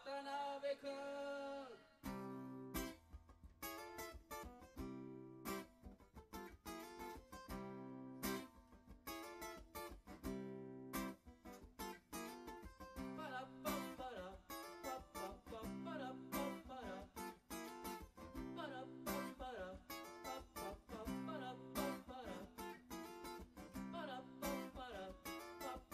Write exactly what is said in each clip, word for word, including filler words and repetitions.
渡辺君パラッパッパラパッパッパッパラッパッパラパラッパッパラパッパッパッパラッパッパラパラッパッパラパッパッパッパラッパッパラパラッパッパラパッパッパラ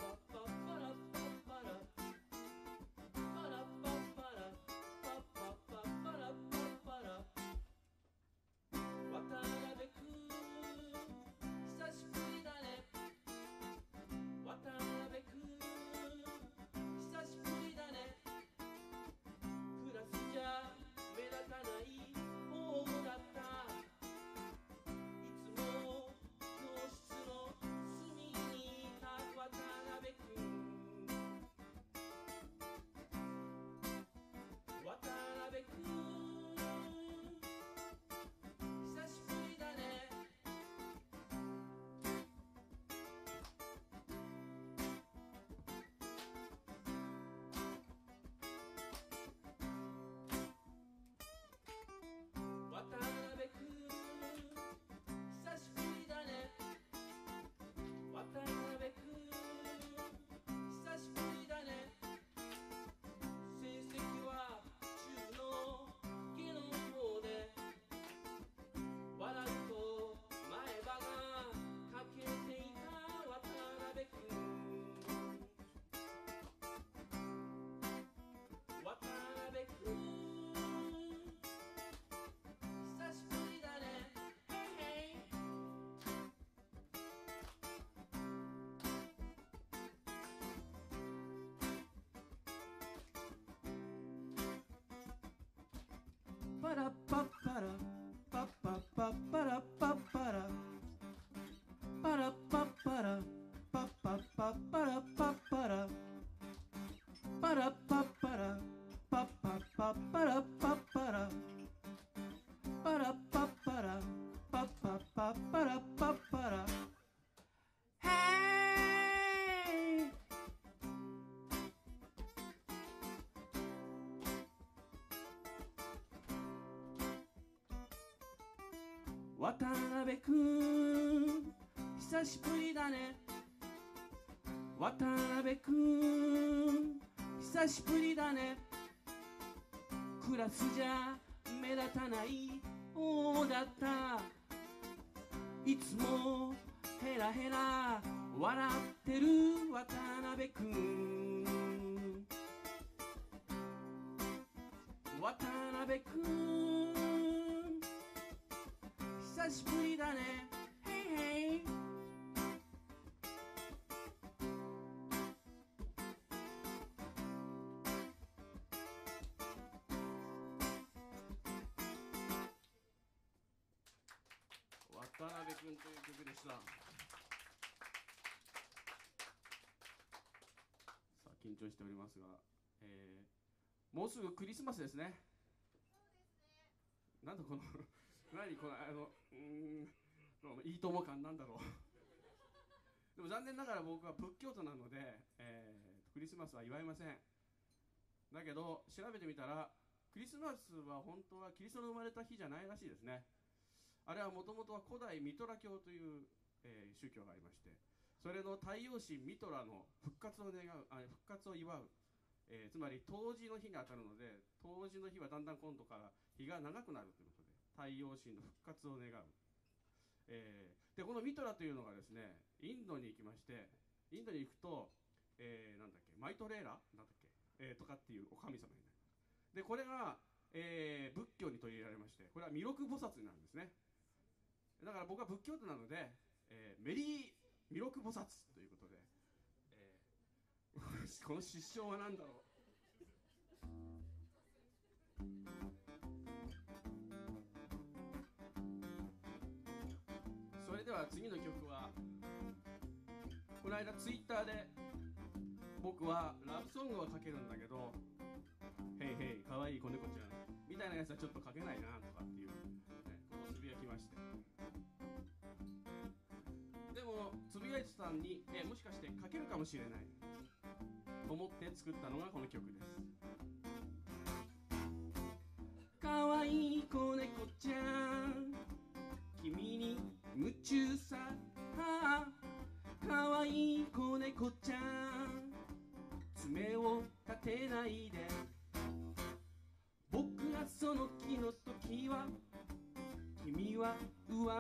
パラッパッパラ渡辺君久しぶりだね渡辺君久しぶりだねクラスじゃ目立たない方だったいつも教室の隅にいた渡辺君渡辺君久しぶりだね渡辺君久しぶりだね渡辺君久しぶりだね成績は中の下の方で笑うと前歯が欠けていた渡辺君渡辺君久しぶりだねヘイヘイパラッパッパラパッパッパッパラッパッパラパラッパッパラパッパッパッパラッパッパラパラッパッパラパッパッパッパラッパッパラパラッパッパラパッパッパッパラッパッパラヘイ渡辺君久しぶりだね渡辺君久しぶりだねクラスじゃ目立たない方だったいつもヘラヘラ笑ってる渡辺君渡辺君久しぶりだねヘイヘイ渡辺君という曲でした。さあ緊張しておりますが、えー、もうすぐクリスマスですね。なんだこの何このあのうーんいいとも感なんだろうでも残念ながら僕は仏教徒なので、えー、クリスマスは祝いません。だけど調べてみたらクリスマスは本当はキリストの生まれた日じゃないらしいですね。あれはもともとは古代ミトラ教という、えー、宗教がありまして、それの太陽神ミトラの復活を願うあ復活を祝う、えー、つまり冬至の日が当たるので、冬至の日はだんだん今度から日が長くなるということで太陽神の復活を願う、えー、でこのミトラというのがですねインドに行きまして、インドに行くと、えー、なんだっけマイトレーラなんだっけ、えー、とかっていうお神様になります。でこれが、えー、仏教に取り入れられまして、これは弥勒菩薩になるんですね。だから僕は仏教徒なので、えー、メリー弥勒菩薩ということで、えー、この失笑は何だろうそれでは次の曲は、この間ツイッターで僕はラブソングは書けるんだけど、ヘイヘイかわいい子猫ちゃんみたいなやつはちょっと書けないなとかっていう、ね、ことをつぶやきまして、でもつぶやいてたんに、えもしかして書けるかもしれないと思って作ったのがこの曲です。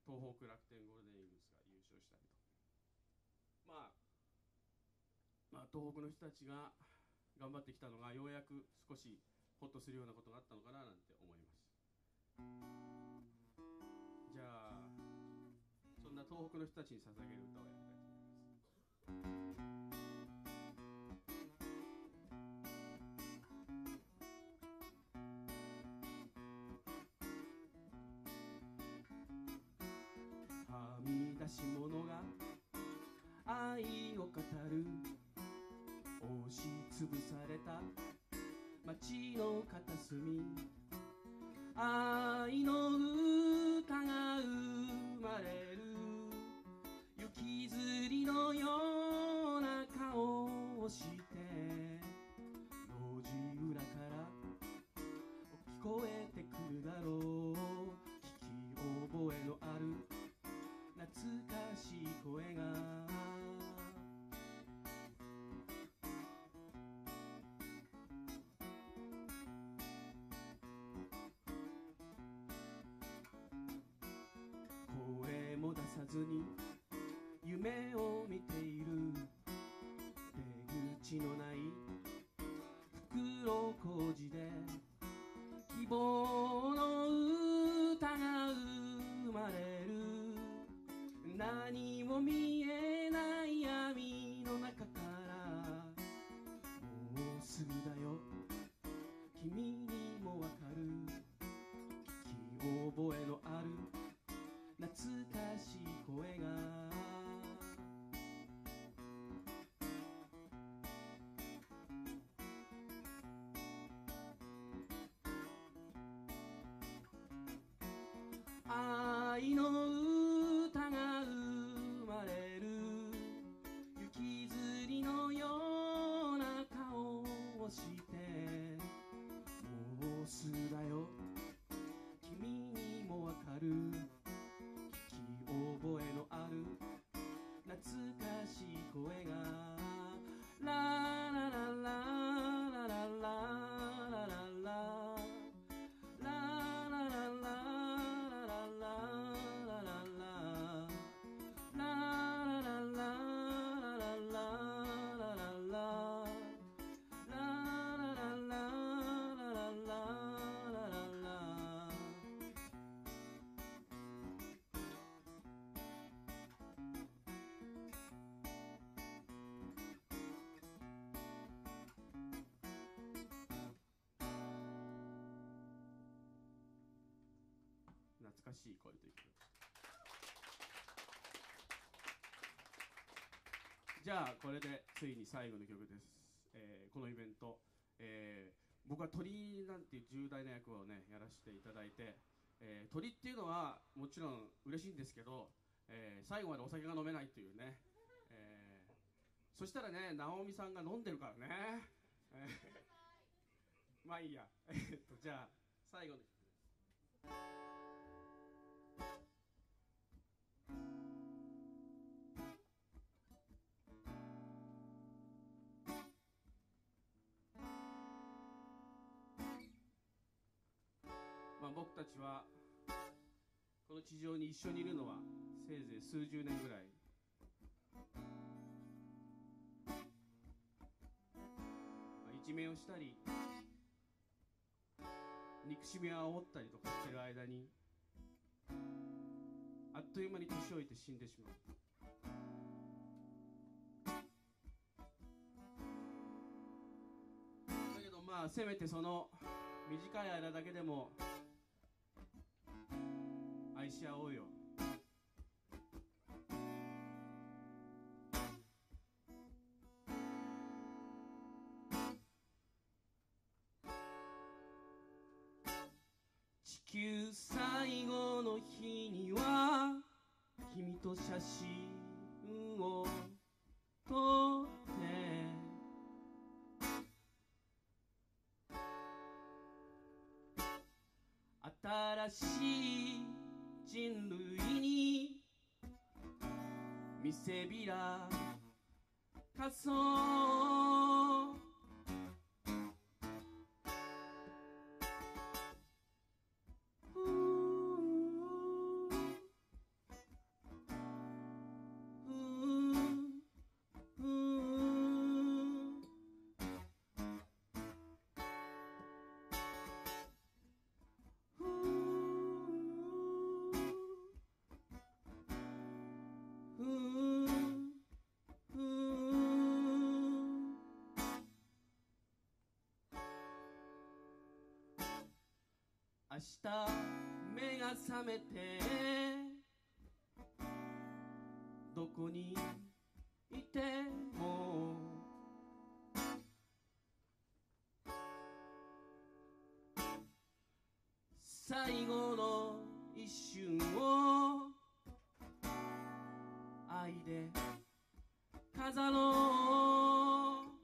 東北楽天ゴールデンイーグルスが優勝したりと、まあ、まあ東北の人たちが頑張ってきたのがようやく少しホッとするようなことがあったのかななんて思います。じゃあそんな東北の人たちに捧げる歌をやりたいと思います。はみ出し者が愛を語る、押しつぶされた街の片隅、愛の歌が生まれる、雪吊りのような顔をして路地裏から聞こえてくるだろう、聞き覚えのある懐かしい声が、声も出さずに夢を見ている、出口のない袋小路で希望の歌が生まれる、何も見えない闇の中から、もうすぐだよ君にもわかる、聞き覚えのある懐かしい声が、愛の歌が生まれる、雪吊りのような顔をして、もうすぐだよ君にもわかる、聞き覚えのある懐かしい声が、ララララララララララ懐かしい声ということで、じゃあこれでついに最後の曲です。えーこのイベント、えー僕は鳥なんていう重大な役をねやらせていただいて、えー鳥っていうのはもちろん嬉しいんですけど、えー最後までお酒が飲めないというね、えーそしたらね直美さんが飲んでるからね、えーまあいいやえっとじゃあ最後の曲です。まあ、僕たちはこの地上に一緒にいるのはせいぜい数十年ぐらい、まあ、いじめをしたり憎しみを煽ったりとかしてる間にあっという間に年老いて死んでしまう。だけどまあせめてその短い間だけでも愛し合おうよ。地球最後の日には君と写真を撮って新しい人類に見せびらかそう。 明日目が覚めてどこにいても最後の一瞬を愛で飾ろう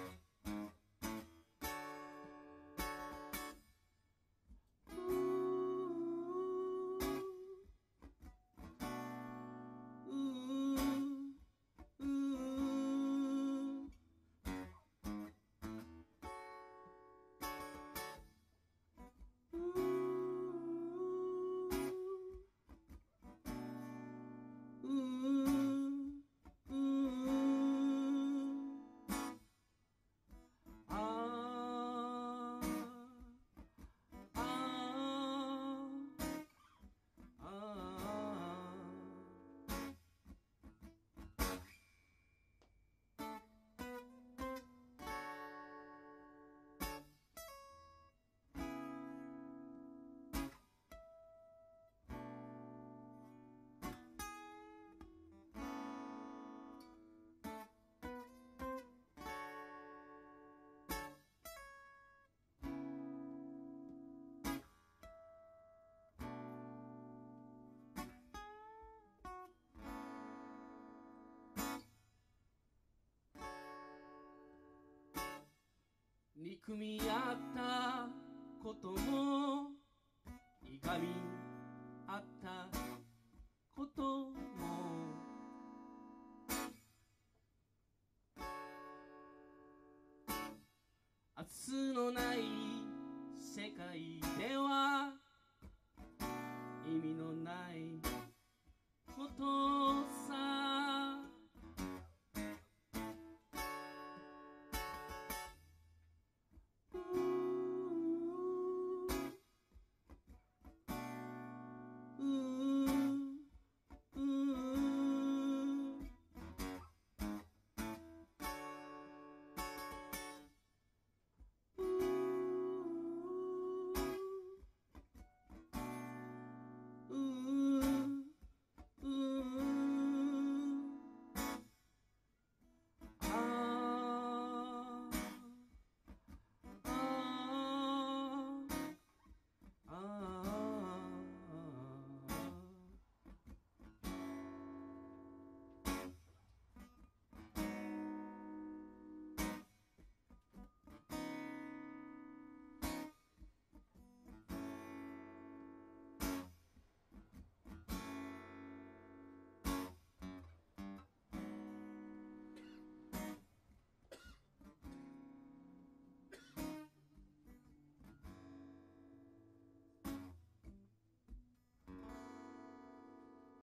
憎み合ったこともいがみ合ったことも明日のない世界では意味のないこと